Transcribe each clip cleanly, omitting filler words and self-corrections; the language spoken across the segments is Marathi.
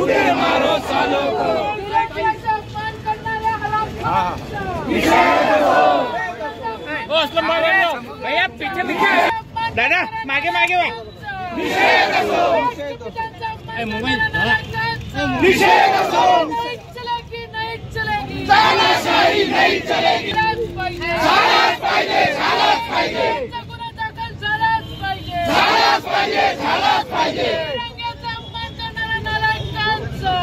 छूटे मारो सालों को। भैया पीछे पीछे दादा मागे मागे वा मोबाईल निषेध असो, चलेगी नहीं चलेगी, तानाशाही नहीं चलेगी, झालाच पाहिजे, झालाच पाहिजे, गुन्हा दाखल झालाच पाहिजे, झालाच पाहिजे, झालाच पाहिजे, तिरंग्याचा अपमान करणाऱ्या नालायकांचा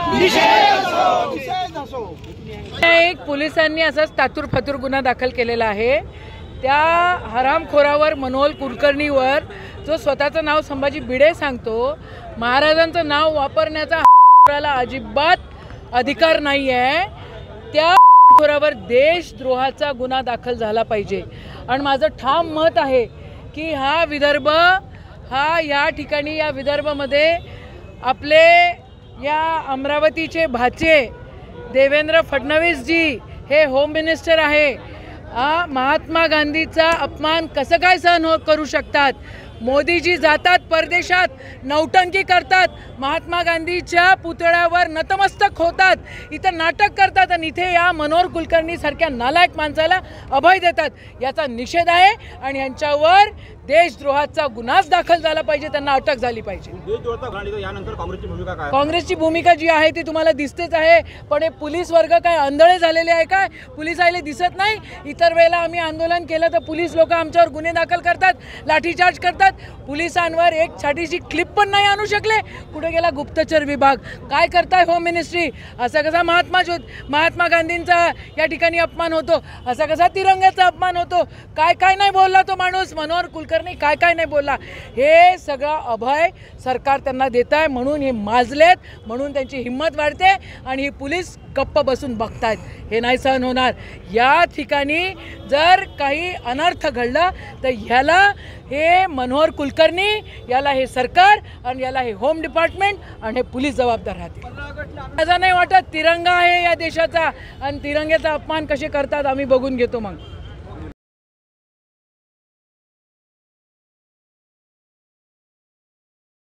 निषेध असो। एक पोलिसांनी असाच तातूर फातूर गुन्हा दाखल केलेला आहे। त्या हरामखोरावर मनोहर कुलकर्णीवर जो स्वतःचं नाव संभाजी भिडे सांगतो, महाराजांचं नाव वापरण्याचा अजिबात अधिकार नाही आहे, त्या खोरावर देशद्रोहाचा गुन्हा दाखल झाला पाहिजे। आणि माझं ठाम मत आहे की हा विदर्भ या ठिकाणी या विदर्भामध्ये आपले या अमरावतीचे भाचे देवेंद्र फडणवीस जी हे होम मिनिस्टर आहे, महात्मा गांधीचा अपमान कसं काय सहन करू शकतात? मोदीजी जातात परदेशात, नौटंकी करतात, महात्मा गांधीच्या पुतळ्यावर नतमस्तक होतात, इथं नाटक करतात आणि इथे या मनोहर कुलकर्णी सारख्या नालायक माणसाला अभय देतात। याचा निषेध आहे आणि यांच्यावर देशद्रोहाचा गुन्हाच दाखल झाला पाहिजे, त्यांना अटक झाली पाहिजे। यानंतर काँग्रेसची भूमिका काय? काँग्रेसची भूमिका जी आहे ती तुम्हाला दिसतेच आहे, पण हे पोलीस वर्ग काय आंधळे झालेले आहे काय? पोलीस आले दिसत नाही? इतर वेळेला आम्ही आंदोलन केलं तर पोलीस लोक आमच्यावर गुन्हे दाखल करतात, लाठीचार्ज करतात, पोलिसांवर एक छाटीची क्लिप पण नाही आणू शकले। कुठे गेला गुप्तचर विभाग? काय करताय होम मिनिस्ट्री? असा कसा महात्मा गांधींचा या ठिकाणी अपमान होतो? असा कसा तिरंग्याचा अपमान होतो? काय काय नाही बोलला तो माणूस मनोहर कुलकर्णी, काय काय नाही बोलला? हे सगळं अभय सरकार त्यांना देत आहे, म्हणून हे माजलेत, म्हणून त्यांची हिंमत वाढते आणि ही पोलीस गप्प बसून बघतायत। हे नाही सहन होणार। या ठिकाणी जर काही अनर्थ घडला तर ह्याला हे मनोहर कुलकर्णी, याला हे सरकार आणि याला हे होम डिपार्टमेंट आणि हे पोलीस जबाबदार राहतील। असं नाही वाटत तिरंगा आहे या देशाचा आणि तिरंग्याचा अपमान कसे करतात आम्ही बघून घेतो मग।